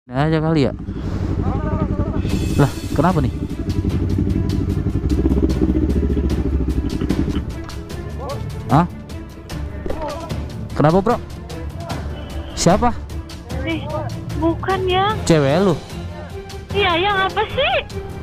Nah aja kali ya. Lah, kenapa nih? Hah? Kenapa, bro? Siapa? Bukan yang. Cewek lu? Iya, yang apa sih?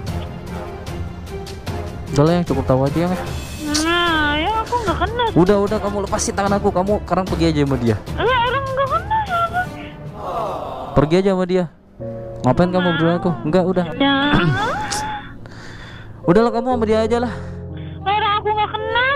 Udah lah, yang cukup tahu aja ya. Nah, yang aku nggak kenal. Udah, kamu lepasin tangan aku. Kamu sekarang pergi aja sama dia. Orang nggak kenal sama. Pergi aja sama dia. Ngapain kamu berdua aku? Enggak, udah. Ya. Udahlah, kamu sama dia aja lah. Orang aku nggak kenal.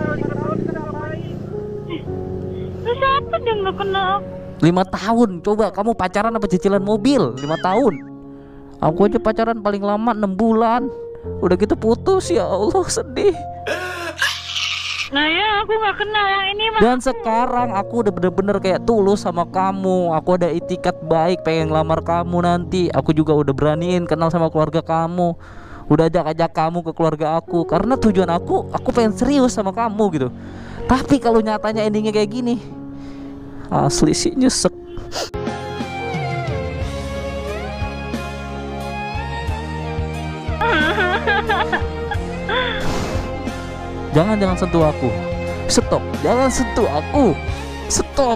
Lu siapa dia nggak kenal? 5 tahun. Coba kamu pacaran apa cicilan mobil? 5 tahun. Aku aja pacaran paling lama 6 bulan. Udah gitu putus, ya Allah, sedih. Nah ya, aku nggak kenal yang ini mah. Dan sekarang aku udah bener-bener kayak tulus sama kamu. Aku ada itikat baik pengen ngelamar kamu nanti. Aku juga udah beraniin kenal sama keluarga kamu. Udah ajak kamu ke keluarga aku. Karena tujuan aku pengen serius sama kamu gitu. Tapi kalau nyatanya endingnya kayak gini, asli sih nyesek. Jangan sentuh aku. Stop. Jangan sentuh aku. Stop.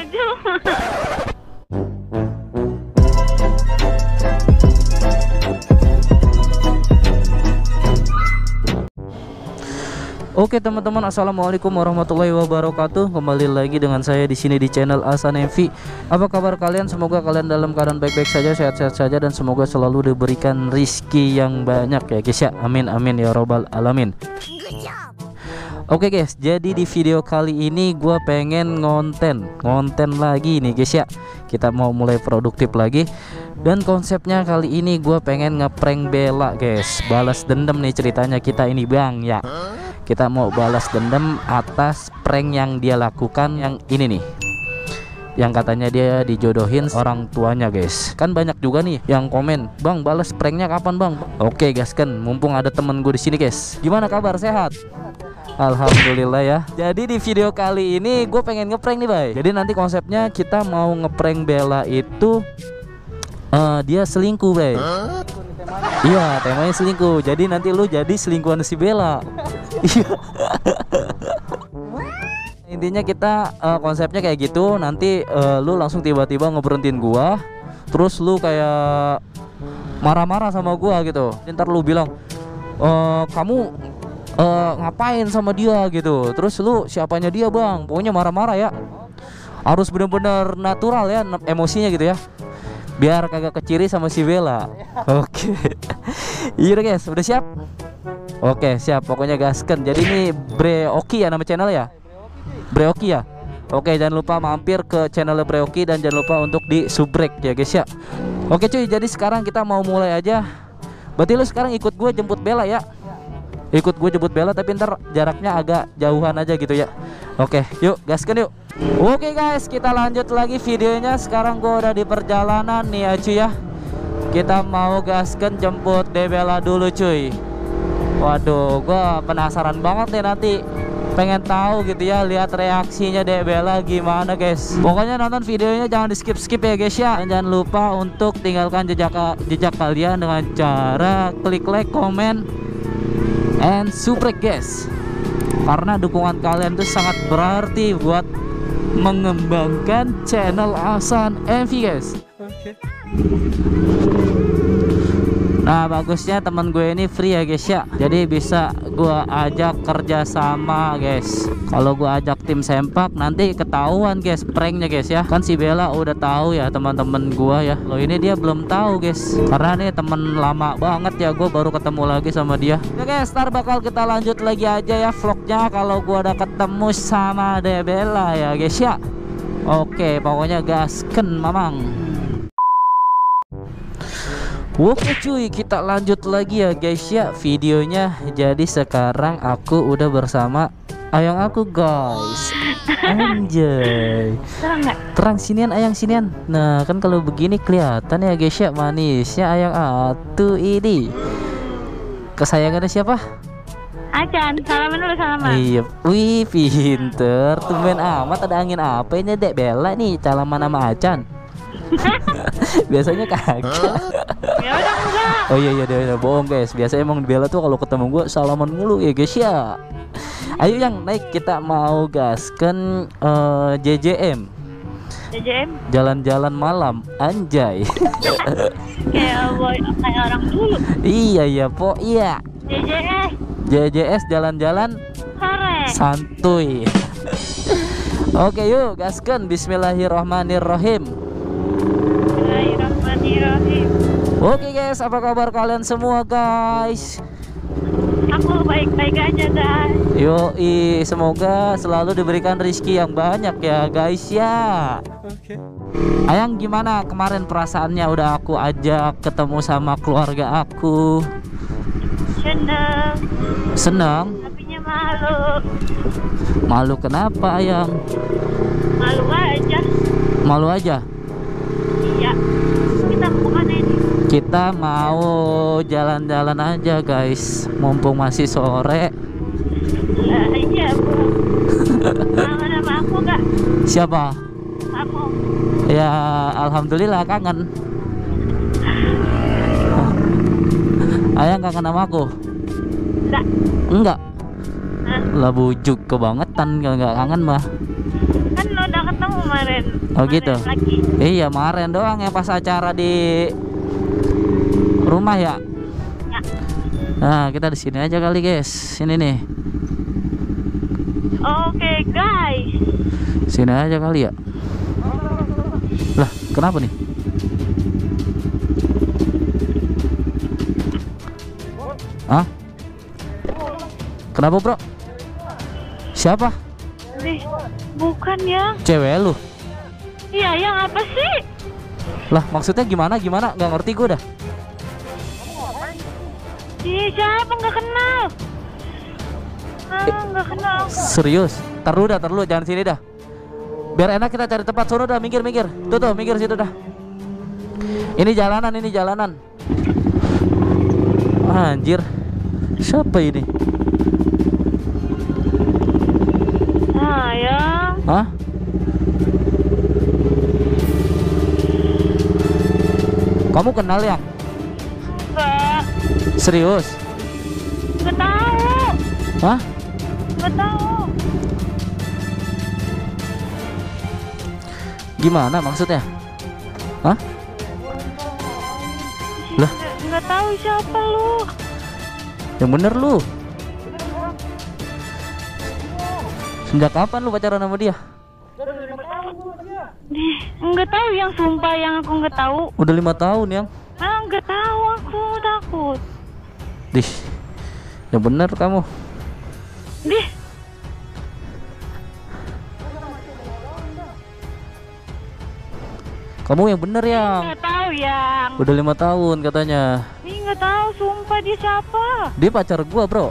Oke teman-teman, assalamualaikum warahmatullahi wabarakatuh. Kembali lagi dengan saya di sini di channel Hasan MV. Apa kabar kalian? Semoga kalian dalam keadaan baik-baik saja, sehat-sehat saja, dan semoga selalu diberikan rizki yang banyak ya guys ya. Amin amin ya robbal alamin. Oke guys, jadi di video kali ini gue pengen ngonten lagi nih guys ya. Kita mau mulai produktif lagi. Dan konsepnya kali ini gue pengen ngeprank Bella guys. Balas dendam nih ceritanya kita ini bang ya. Kita mau balas dendam atas prank yang dia lakukan yang ini nih. Yang katanya dia dijodohin orang tuanya guys. Kan banyak juga nih yang komen, "Bang, balas pranknya kapan, Bang?" Oke guys, kan mumpung ada temen gue di sini guys. Gimana kabar, sehat? Alhamdulillah ya. Jadi di video kali ini gue pengen ngeprank nih bay. Jadi nanti konsepnya kita mau ngeprank Bella itu dia selingkuh bay. Iya, temanya selingkuh. Jadi nanti lu jadi selingkuhan si Bella. Iya. Intinya kita konsepnya kayak gitu. Nanti lu langsung tiba-tiba ngeberhentiin gua, terus lu kayak marah-marah sama gua gitu. Ntar lu bilang, kamu ngapain sama dia gitu. Terus lu siapanya dia bang. Pokoknya marah-marah ya. Harus bener-bener natural ya emosinya gitu ya, biar kagak keciri sama si Bella. Oke. Iya guys, udah siap? Oke siap, pokoknya gasken. Jadi ini Breoki ya nama channel ya, Breoki ya. Oke, jangan lupa mampir ke channel Breoki dan jangan lupa untuk di subrek ya guys ya. Oke cuy, jadi sekarang kita mau mulai aja. Berarti lu sekarang ikut gue jemput Bella ya. Ikut gue jemput Bella, tapi ntar jaraknya agak jauhan aja gitu ya. Oke, yuk gasken yuk. Oke guys, kita lanjut lagi videonya. Sekarang gue udah di perjalanan nih ya cuy ya. Kita mau gasken jemput Bella dulu cuy. Waduh, gue penasaran banget nih nanti. Pengen tahu gitu ya, lihat reaksinya Bella gimana guys. Pokoknya nonton videonya jangan di skip ya guys ya. Dan jangan lupa untuk tinggalkan jejak kalian dengan cara klik like, comment, and subscribe guys. Karena dukungan kalian itu sangat berarti buat mengembangkan channel Hasan MV guys. Nah bagusnya teman gue ini free ya guys ya. Jadi bisa gue ajak kerja sama guys. Kalau gue ajak tim sempak nanti ketahuan guys pranknya guys ya. Kan si Bella udah tahu ya teman-teman gue ya. Lo ini dia belum tahu guys. Karena nih temen lama banget ya, gue baru ketemu lagi sama dia. Oke guys, ntar bakal kita lanjut lagi aja ya vlognya kalau gue udah ketemu sama Bella ya guys ya. Oke, pokoknya gasken mamang. Oke cuy, kita lanjut lagi ya guys ya videonya. Jadi sekarang aku udah bersama ayang aku guys. Anjay. Terang nggak? Terang sinian ayang sinian. Nah kan kalau begini kelihatan ya guys ya manisnya ayang atu ini. Kesayangannya siapa? Acan, salaman dulu salaman. Iya, wih pinter. Tumben amat, ada angin apa ini Dek Bella nih salaman sama Acan. Biasanya kagak. Ya udah enggak. Oh iya udah bohong guys. Biasa emang Bella tuh kalau ketemu gue salaman mulu ya guys ya. Ayo yang naik kita mau gaskan JJM. JJM Jalan-jalan malam anjay. kayak orang dulu. Iya po iya. JJS JJS jalan-jalan sore. santuy. Oke yuk gaskan. Bismillahirrahmanirrahim. Bismillahirrahmanirrahim. Oke guys, apa kabar kalian semua guys? Aku baik-baik aja guys. Yoi, semoga selalu diberikan rezeki yang banyak ya guys ya. Ayang gimana kemarin perasaannya udah aku ajak ketemu sama keluarga aku? Seneng. Senang? Tapinya malu. Malu kenapa Ayang? Malu aja. Malu aja? Iya. Kita kemana ini? Kita mau jalan-jalan aja guys, mumpung masih sore. Iya bu. Kangen sama aku gak? Siapa? Kamu. Ya alhamdulillah kangen. Ayang kangen sama aku? Enggak. Enggak. Hah? Lah bujuk kebangetan kalau nggak kangen mah. Kan lo udah ketemu kemarin. Oh gitu. Lagi. Iya kemarin doang yang pas acara di rumah ya. Ya. Nah kita di sini aja kali guys. Sini nih. Oke guys. Sini aja kali ya. Lah kenapa nih? Hah? Kenapa bro? Siapa? Nih, bukan yang. Cewek lu? Iya, yang apa sih? Lah maksudnya gimana? Nggak ngerti gue dah. Ih, siapa nggak kenal? Nggak kenal. Serius? Tar dulu, jangan sini dah. Biar enak kita cari tempat sono dah, minggir. Tuh, minggir situ dah. Ini jalanan. Anjir. Siapa ini? Sayang. Hah? Kamu kenal ya? Enggak. Serius? Nggak tahu. Hah? Nggak tahu. Gimana maksudnya? Hah? Lah? Nggak tahu siapa lu. Yang bener lu. Sejak kapan lu pacaran sama dia? Nggak tahu yang sumpah yang aku nggak tahu. Udah 5 tahun yang. Nggak tahu aku takut. Dih. Yang bener kamu. Dih. Kamu yang bener yang. Nggak tahu yang. Udah 5 tahun katanya. Ih nggak tahu sumpah dia siapa. Dia pacar gua bro.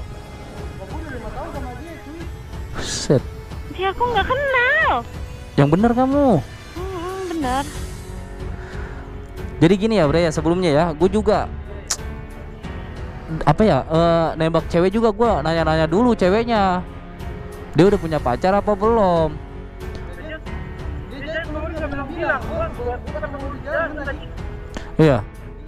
Set. Dia aku nggak kenal. Yang bener kamu. Bener. Jadi gini ya bre ya, sebelumnya ya gue juga apa ya nembak cewek juga, gue nanya-nanya dulu ceweknya dia udah punya pacar apa belum. Iya.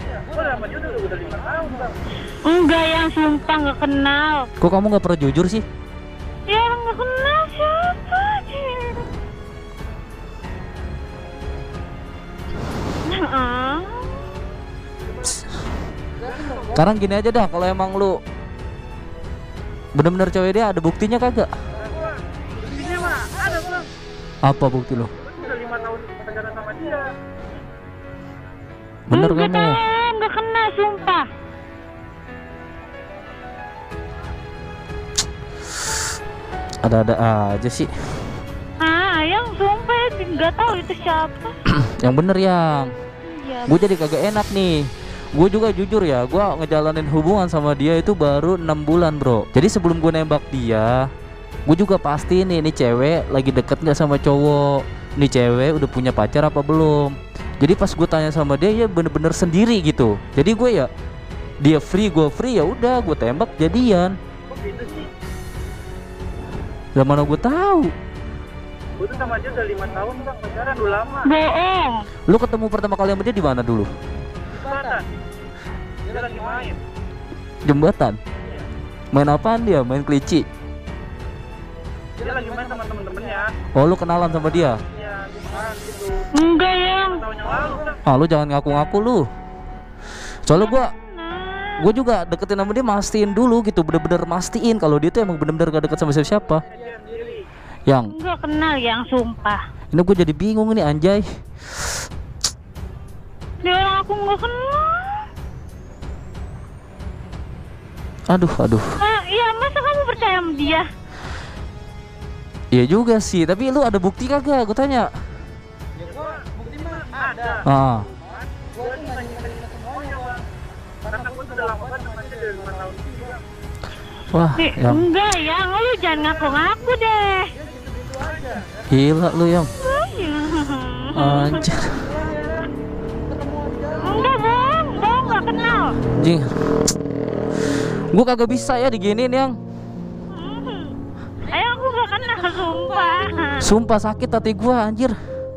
Enggak yang sumpah nggak kenal. Kok kamu nggak pernah jujur sih? Ya nggak kenal siapa sih. Sekarang gini aja dah, kalau emang lu bener-bener cewek dia, ada buktinya kagak? Buktinya mah ada bang. Apa bukti lo? Udah 5 tahun pacaran sama dia. Bener Nggak kamu? tahu, nggak kenal sumpah. Ada-ada aja sih. Yang sumpah nggak tahu itu siapa. Yang bener yang. Iya. Gue jadi kagak enak nih. Gue juga jujur ya, gue ngejalanin hubungan sama dia itu baru 6 bulan bro. Jadi sebelum gue nembak dia, gue juga pasti nih cewek lagi deket nggak sama cowok, nih cewek udah punya pacar apa belum. Jadi pas gue tanya sama dia, ya bener-bener sendiri gitu. Jadi gue ya, dia free, gue free, ya udah gue tembak jadian. Kok gitu sih? Lah mana gue tahu? Gue tuh sama dia udah 5 tahun bang, pacaran udah lama. Bohong. Lu ketemu pertama kali sama dia di mana dulu? Jembatan. Dia lagi main. Jembatan. Main apaan dia? Main kelici. Dia lagi main sama temen-temennya. Oh, lu kenalan sama dia? Iya, gimana gitu. Enggak yang. Tahun yang lalu bang. Ah, lu jangan ngaku-ngaku lu. Soalnya gua juga deketin sama dia, mastiin dulu gitu, bener-bener mastiin kalau dia tuh emang bener-bener gak deket sama siapa. Dia sendiri. Yang Enggak kenal yang sumpah. ini gue jadi bingung nih anjay. Dia orang aku nggak kenal. Aduh. Iya masa kamu percaya sama dia? Iya juga sih, tapi lu ada bukti kagak? Gue tanya. Ya gue bukti mah ada. Ah, Gue tuh nanya semuanya bang. Karena gue sudah lama banget sama dia dari 5 tahun juga. wah, yang Enggak yang, lu jangan ngaku-ngaku deh. Gitu aja. gila lu yang anjir. Enggak bohong nggak kenal. Anjing. Gue kagak bisa ya diginiin yang. Ayo aku nggak kenal sumpah. Sumpah sakit hati gue anjir.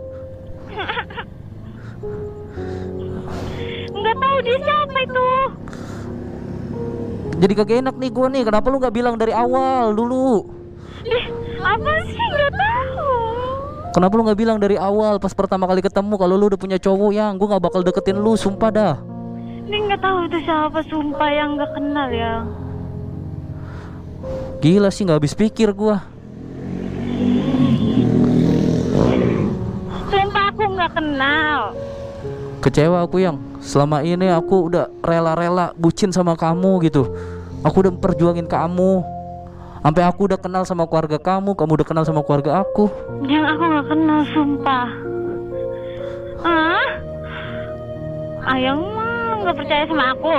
Nggak tahu dia siapa itu. Jadi kagak enak nih gue nih. Kenapa lu gak bilang dari awal dulu? Apa sih nggak tahu. Kenapa lu gak bilang dari awal pas pertama kali ketemu kalau lu udah punya cowok yang gue gak bakal deketin lu, sumpah dah. Dia nggak tahu itu siapa sumpah yang nggak kenal ya. Gila sih gak habis pikir gue. Sumpah aku nggak kenal. Kecewa aku yang selama ini aku udah rela-rela bucin sama kamu gitu. Aku udah memperjuangin kamu. Sampai aku udah kenal sama keluarga kamu udah kenal sama keluarga aku. Yang aku nggak kenal sumpah. Ayang mah nggak percaya sama aku.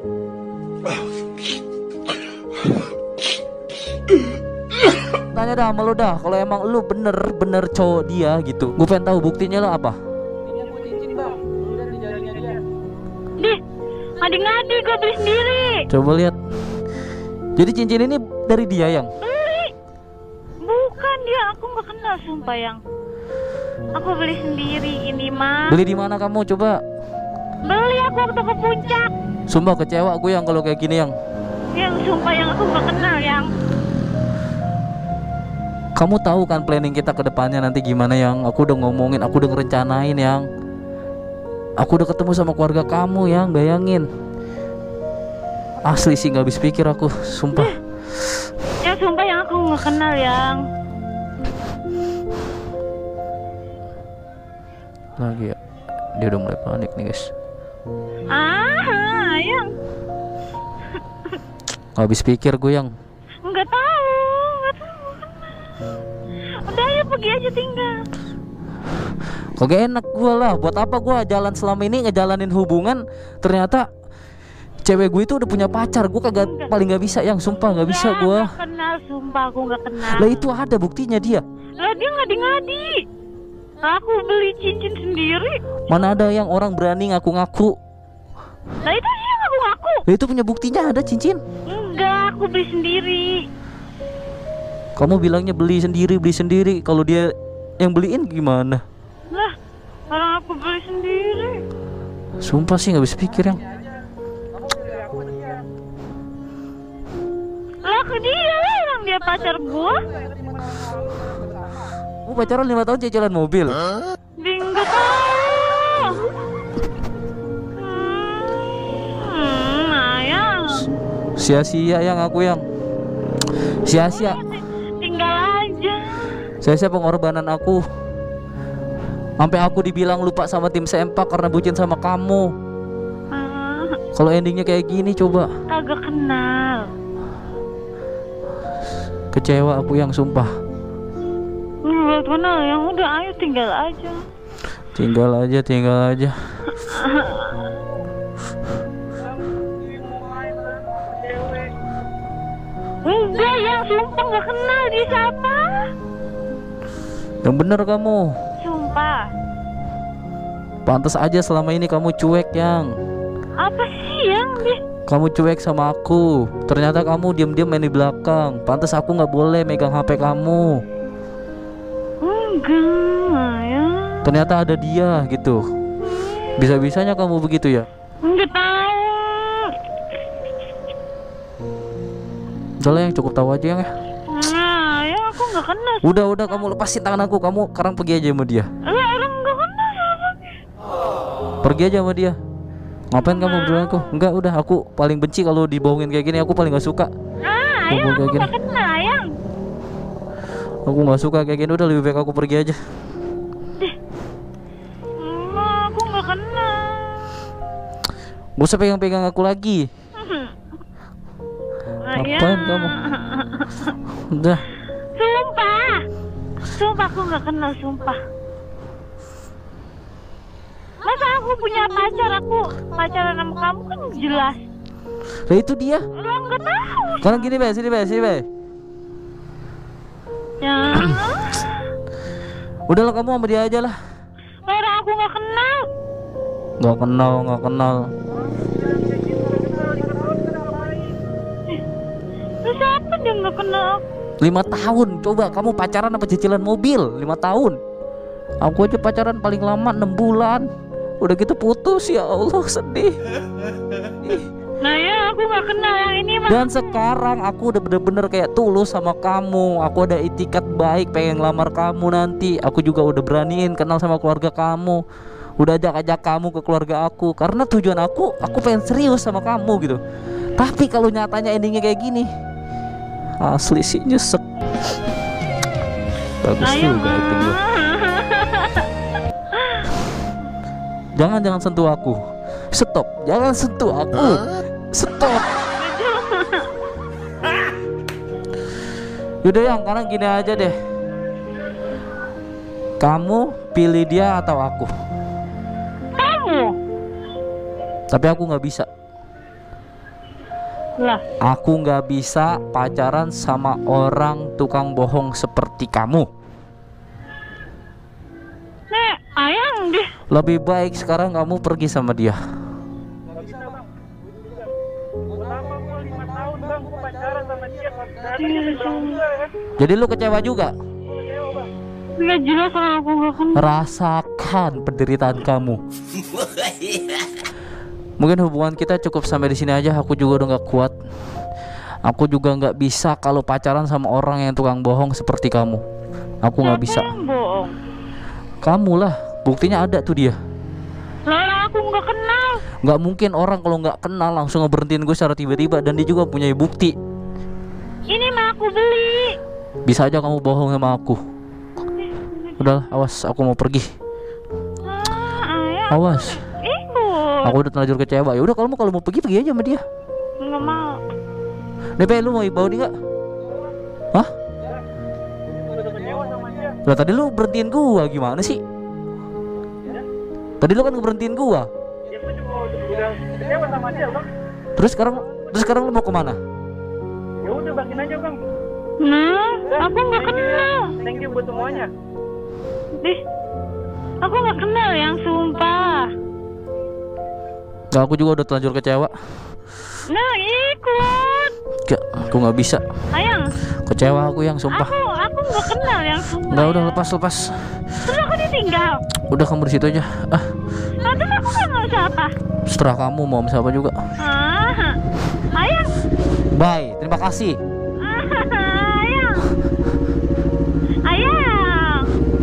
Tanya dah sama lu dah, kalau emang lu bener-bener cowok dia gitu. Gue pengen tahu buktinya lo apa? Ini aku cincin bang. Udah di jarinya dia. Dih, ngadi-ngadi gue beli sendiri. Coba lihat. Jadi cincin ini dari dia yang. Beli. Bukan dia, aku nggak kenal sumpah yang. Aku beli sendiri ini mah. Beli di mana kamu coba? Beli aku waktu ke puncak. Sumpah kecewa gue yang kalau kayak gini yang. Yang sumpah yang aku nggak kenal yang. Kamu tahu kan planning kita ke depannya nanti gimana yang? Aku udah ngomongin, aku udah ngerencanain yang. Aku udah ketemu sama keluarga kamu yang, bayangin. Asli sih nggak habis pikir aku, sumpah. Ya sumpah yang aku nggak kenal yang. Lagi ya, dia udah mulai panik nih guys. Yang Gak habis pikir gue yang. nggak tahu. Udah ya pergi aja tinggal. Kagak enak gue lah. Buat apa gue jalan selama ini ngejalanin hubungan, ternyata cewek gue itu udah punya pacar. Gue kagak, paling nggak bisa yang, sumpah nggak bisa gue. Nggak kenal sumpah aku nggak kenal. Lah itu ada buktinya dia. Lah dia ngadi-ngadi. Aku beli cincin sendiri. Mana ada yang orang berani ngaku-ngaku. Lah itu dia ngaku-ngaku. Lah itu punya buktinya, ada cincin. Enggak, aku beli sendiri. Kamu bilangnya beli sendiri. Kalau dia yang beliin gimana? Lah, orang aku beli sendiri. Sumpah sih nggak bisa pikir yang. Lah ke dia lah yang dia pacar gua. Kamu pacaran 5 tahun cicilan mobil. Dia nggak tahu. Ayang. Sia-sia yang aku yang. Sia-sia. Tinggal aja. Sia-sia pengorbanan aku. Sampai aku dibilang lupa sama tim sempak karena bucin sama kamu. Kalau endingnya kayak gini coba. Kagak kenal. Kecewa aku yang, sumpah. Nggak kenal yang, udah ayo tinggal aja. Tinggal aja. Enggak yang, sumpah nggak kenal dia siapa. Yang bener kamu. Sumpah. Pantas aja selama ini kamu cuek yang. Apa sih yang dia? Kamu cuek sama aku. Ternyata kamu diam-diam main di belakang. Pantas aku nggak boleh megang HP kamu. Enggak ya. Ternyata ada dia gitu. Bisa-bisanya kamu begitu ya? Enggak tahu. Udah yang cukup tahu aja yang ya. Nah, ya aku nggak kenal. Udah kamu lepasin tangan aku. Kamu sekarang pergi aja sama dia. Orang nggak kenal sama. Pergi aja sama dia. Ngapain kamu berdua aku? Enggak, udah aku paling benci kalau dibohongin kayak gini. Aku paling gak suka. Ayang, Ngomong aku kayak gini. nggak kenal Ayang. Aku nggak suka kayak gini. Udah lebih baik aku pergi aja. Aku nggak kenal. Gak usah pegang-pegang aku lagi. Ngapain kamu? Udah. Sumpah aku nggak kenal, sumpah. Masa aku punya pacar, aku pacaran sama kamu kan jelas. Nah itu dia. Lo nggak tahu. Sekarang gini be, sini be. Ya. Udahlah kamu sama dia aja lah. Orang aku nggak kenal. Nggak kenal. Terus apa dia nggak kenal? 5 tahun. Coba kamu pacaran apa cicilan mobil 5 tahun. Aku aja pacaran paling lama 6 bulan. Udah gitu putus, ya Allah sedih. Nah ya aku nggak kenal yang ini mah. Dan sekarang aku udah bener-bener kayak tulus sama kamu. Aku ada itikat baik pengen ngelamar kamu nanti. Aku juga udah beraniin kenal sama keluarga kamu. Udah ajak kamu ke keluarga aku. Karena tujuan aku pengen serius sama kamu gitu. Tapi kalau nyatanya endingnya kayak gini, asli sih nyesek. Bagus juga acting gue. Jangan sentuh aku. Stop. Jangan sentuh aku. Stop. Yaudah yang sekarang gini aja deh. Kamu pilih dia atau aku? Kamu. Tapi aku nggak bisa. Lah. Aku nggak bisa pacaran sama orang tukang bohong seperti kamu. Nek, Ayang deh. Lebih baik sekarang kamu pergi sama dia. Nggak bisa bang. Lama gua 5 tahun bang, gua pacaran sama dia. Ternyata dia berbohong juga kan. Jadi lu kecewa juga? Kecewa bang. Nggak jelas orang aku nggak kenal. Rasakan penderitaan kamu. Mungkin hubungan kita cukup sampai di sini aja. Aku juga udah nggak kuat. Aku juga nggak bisa kalau pacaran sama orang yang tukang bohong seperti kamu. Aku nggak bisa. Siapa yang bohong? Kamu lah. Buktinya ada tuh dia. Lah aku nggak kenal. Nggak mungkin orang kalau nggak kenal langsung ngeberhentiin gue secara tiba-tiba. Dan dia juga punya bukti. Ini mah aku beli. Bisa aja kamu bohong sama aku. Udahlah, awas, aku mau pergi. Ayang. Awas. Ikut. Aku udah terlanjur kecewa. Ya udah kalau mau pergi aja sama dia. Nggak mau. Nepe, lu mau bawa dia nggak? Hah? Udah kecewa sama dia. Lah tadi lu berhentiin gua gimana sih? Tadi lu kan ngeberhentiin gua. Ya gua juga udah kecewa sama dia bang. Terus sekarang lu mau kemana? Ya udah bagiin aja bang. Nah, aku nggak kenal. Thank you buat semuanya. Dih, aku nggak kenal yang sumpah. Nah, aku juga udah terlanjur kecewa. Nah, ikut. Gak, aku nggak bisa. Ayang, Kecewa aku yang sumpah. aku nggak kenal yang sumpah. Nggak, udah lepas. Terus aku ditinggal. Udah kamu di situ aja. Nah, terus aku nggak mau siapa. Setelah kamu mau sama siapa juga. Ayang. Bye. Terima kasih. Ayang. Ayang.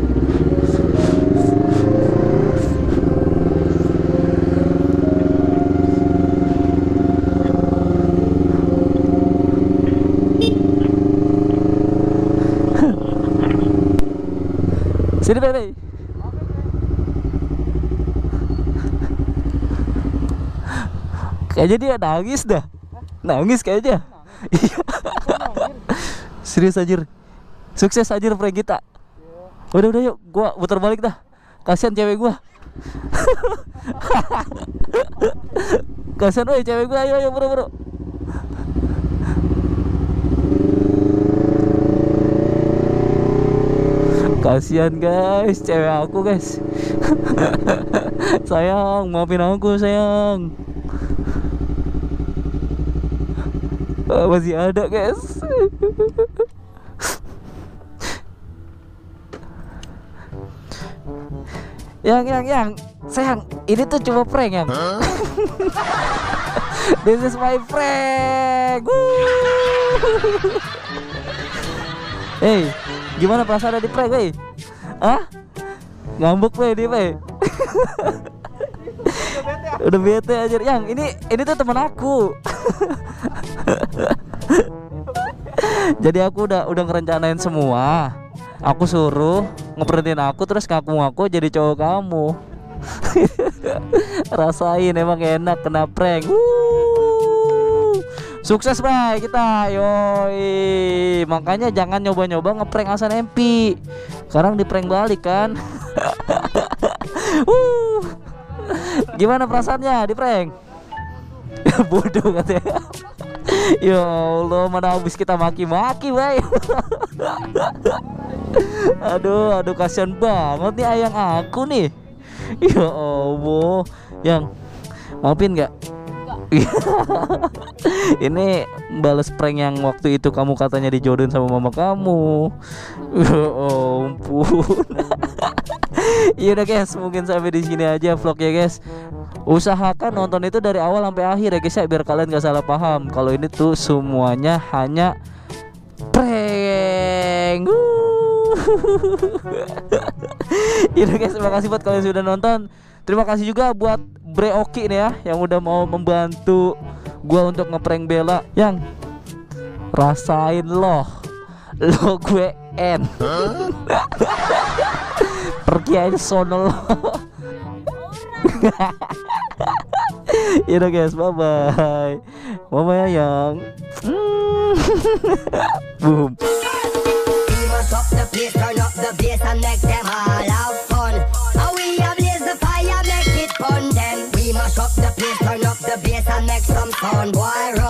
Sini, Bebe. Kayaknya dia nangis dah. Nangis kayaknya. Iya. Serius anjir. Sukses anjir prank kita. Udah yuk, gua putar balik dah. Kasihan cewek gua. Kasihan cewek gua. Ayo bro. Kasihan guys, cewek aku guys. Sayang, maafin aku sayang. Masih ada guys. Yang, sayang, ini tuh cuma prank yang. This is my prank. Hey, gimana perasaan di prank, wey? Hah? Ngambek, wey, dia, wey. Udah bete aja, yang ini tuh teman aku. Jadi aku udah ngerencanain semua. Aku suruh ngeberhentiin aku terus ngaku-ngaku jadi cowok kamu. Rasain emang enak kena prank. Sukses bye kita, yoi. Makanya jangan nyoba-nyoba ngeprank Hasan MP. Sekarang di prank balik kan. Gimana perasaannya di prank? Bodoh katanya. Ya Allah, mana habis kita maki-maki, bay. Aduh, kasihan banget nih ayang aku nih. Ya Allah, yang maafin nggak? Ini balas prank yang waktu itu kamu katanya dijodohin sama mama kamu. Ya ampun. Ya udah guys, mungkin sampai di sini aja vlognya guys. Usahakan nonton itu dari awal sampai akhir ya guys ya, biar kalian gak salah paham kalau ini tuh semuanya hanya prank. Yaudah guys, terima kasih buat kalian sudah nonton. Terima kasih juga buat Bre Oki nih ya, yang udah mau membantu gua untuk ngeprank Bella. Yang rasain lo gue N. Pergi aja sono lo. Yaudah guys, bye bye. Mama yang boom. Up the place, turn up the bass and make them all have fun. How we ablaze the fire, make it fun. Then we mash up the place, turn up the bass and make some sound. Boy,